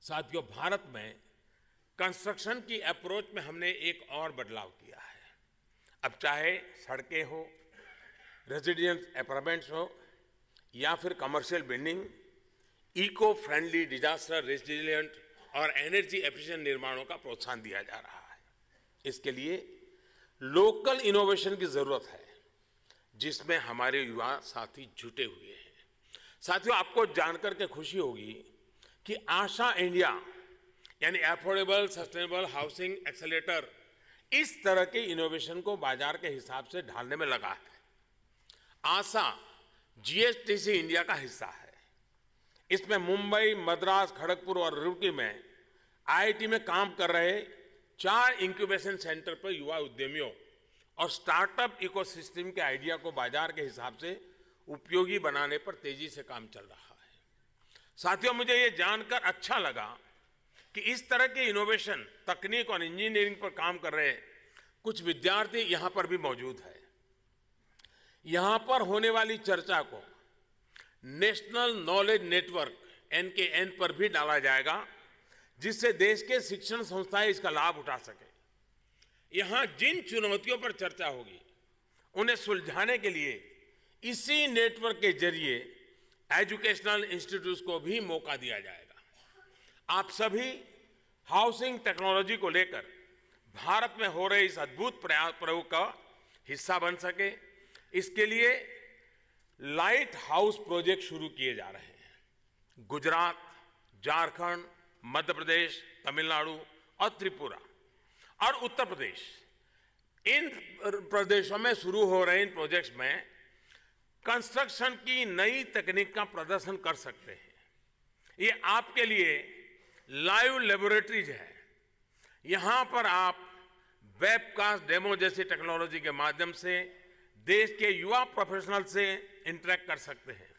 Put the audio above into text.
साथियों, भारत में कंस्ट्रक्शन की अप्रोच में हमने एक और बदलाव किया है। अब चाहे सड़कें हो, रेजिडेंस अपार्टमेंट्स हो या फिर commercial building, eco friendly, disaster resilient और एनर्जी एफिशिएंट निर्माणों का प्रोत्साहन दिया जा रहा है। इसके लिए लोकल इनोवेशन की जरूरत है, जिसमें हमारे युवा साथी जुटे हुए हैं। साथियों, आपको जानकर के खुशी होगी कि आशा इंडिया यानी अफोर्डेबल सस्टेनेबल हाउसिंग एक्सेलेरेटर इस तरह के इनोवेशन को बाजार के हिसाब से ढालने में लगा है। आशा जीएसटीसी इंडिया का हिस्सा है। इसमें मुंबई, मद्रास, खड़गपुर और रुड़की में आईआईटी में काम कर रहे 4 इंक्यूबेशन सेंटर पर युवा उद्यमियों और स्टार्टअप इकोसिस्टम के आइडिया को बाजार के हिसाब से उपयोगी बनाने पर तेजी से काम चल रहा है। साथियों, मुझे ये जानकर अच्छा लगा कि इस तरह के इनोवेशन, तकनीक और इंजीनियरिंग पर काम कर रहे कुछ विद्यार्थी यहां पर भी मौजूद है। यहां पर होने वाली चर्चा को नेशनल नॉलेज नेटवर्क NKN पर भी डाला जाएगा, जिससे देश के शिक्षण संस्थाएं इसका लाभ उठा सके। यहां जिन चुनौतियों पर चर्चा होगी, उन्हें सुलझाने के लिए इसी नेटवर्क के जरिए एजुकेशनल इंस्टीट्यूट्स को भी मौका दिया जाएगा। आप सभी हाउसिंग टेक्नोलॉजी को लेकर भारत में हो रहे इस अद्भुत प्रयोग का हिस्सा बन सके, इसके लिए लाइट हाउस प्रोजेक्ट शुरू किए जा रहे हैं। गुजरात, झारखंड, मध्य प्रदेश, तमिलनाडु और त्रिपुरा और उत्तर प्रदेश, इन प्रदेशों में शुरू हो रहे इन प्रोजेक्ट्स में कंस्ट्रक्शन की नई तकनीक का प्रदर्शन कर सकते हैं। ये आपके लिए लाइव लेबोरेटरीज है। यहां पर आप वेबकास्ट डेमो जैसी टेक्नोलॉजी के माध्यम से देश के युवा प्रोफेशनल से इंटरेक्ट कर सकते हैं।